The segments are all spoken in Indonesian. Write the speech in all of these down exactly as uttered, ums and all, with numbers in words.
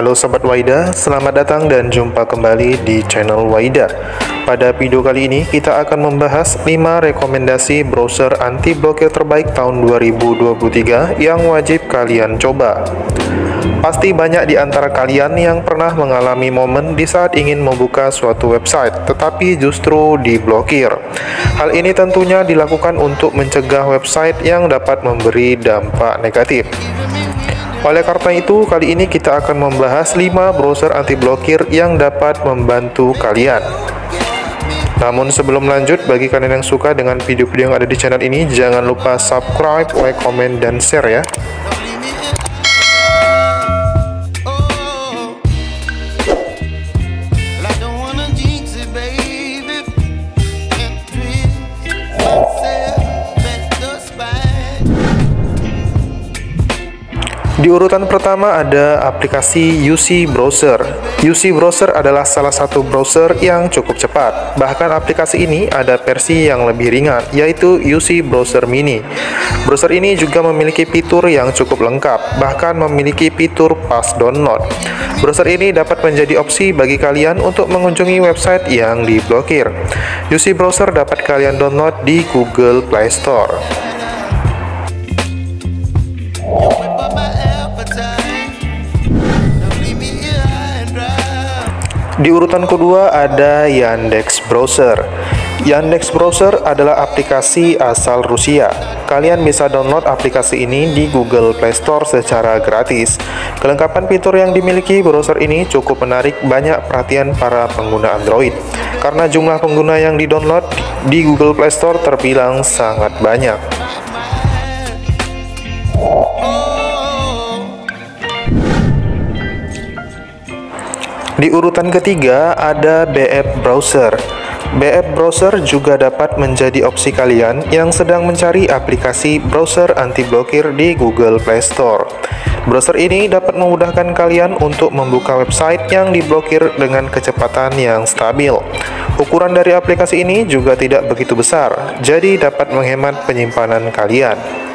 Halo Sobat Waida, selamat datang dan jumpa kembali di channel Waida. Pada video kali ini kita akan membahas lima rekomendasi browser anti blokir terbaik tahun dua ribu dua puluh tiga yang wajib kalian coba. Pasti banyak di antara kalian yang pernah mengalami momen di saat ingin membuka suatu website, tetapi justru diblokir. Hal ini tentunya dilakukan untuk mencegah website yang dapat memberi dampak negatif. Oleh karena itu, kali ini kita akan membahas lima browser anti blokir yang dapat membantu kalian. Namun sebelum lanjut, bagi kalian yang suka dengan video-video yang ada di channel ini, jangan lupa subscribe, like, komen, dan share ya. Di urutan pertama ada aplikasi U C Browser. U C Browser adalah salah satu browser yang cukup cepat. Bahkan aplikasi ini ada versi yang lebih ringan, yaitu U C Browser Mini. Browser ini juga memiliki fitur yang cukup lengkap, bahkan memiliki fitur fast download. Browser ini dapat menjadi opsi bagi kalian untuk mengunjungi website yang diblokir. U C Browser dapat kalian download di Google Play Store. Di urutan kedua ada Yandex Browser. Yandex Browser adalah aplikasi asal Rusia. Kalian bisa download aplikasi ini di Google Play Store secara gratis. Kelengkapan fitur yang dimiliki browser ini cukup menarik banyak perhatian para pengguna Android, karena jumlah pengguna yang di-download di Google Play Store terbilang sangat banyak. Di urutan ketiga ada B F Browser. B F Browser juga dapat menjadi opsi kalian yang sedang mencari aplikasi browser anti blokir di Google Play Store. Browser ini dapat memudahkan kalian untuk membuka website yang diblokir dengan kecepatan yang stabil. Ukuran dari aplikasi ini juga tidak begitu besar, jadi dapat menghemat penyimpanan kalian.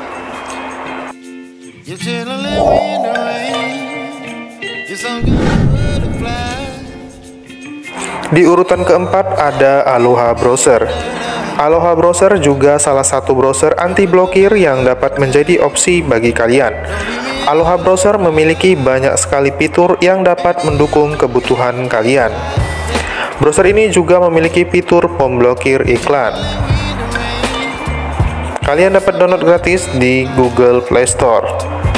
Di urutan keempat ada Aloha Browser. Aloha Browser juga salah satu browser anti blokir yang dapat menjadi opsi bagi kalian. Aloha Browser memiliki banyak sekali fitur yang dapat mendukung kebutuhan kalian. Browser ini juga memiliki fitur pemblokir iklan. Kalian dapat download gratis di Google Play Store.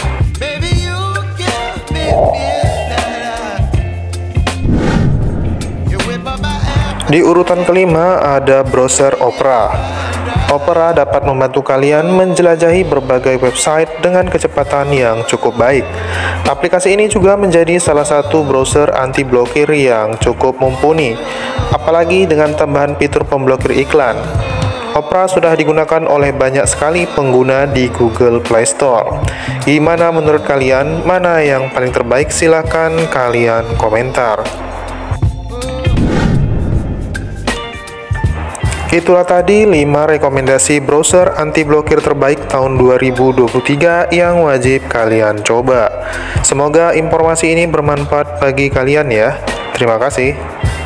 Di urutan kelima ada browser Opera. Opera dapat membantu kalian menjelajahi berbagai website dengan kecepatan yang cukup baik. Aplikasi ini juga menjadi salah satu browser anti blokir yang cukup mumpuni, apalagi dengan tambahan fitur pemblokir iklan. Opera sudah digunakan oleh banyak sekali pengguna di Google Play Store. Gimana menurut kalian? Mana yang paling terbaik? Silahkan kalian komentar. Itulah tadi lima rekomendasi browser anti blokir terbaik tahun dua ribu dua puluh tiga yang wajib kalian coba. Semoga informasi ini bermanfaat bagi kalian ya. Terima kasih.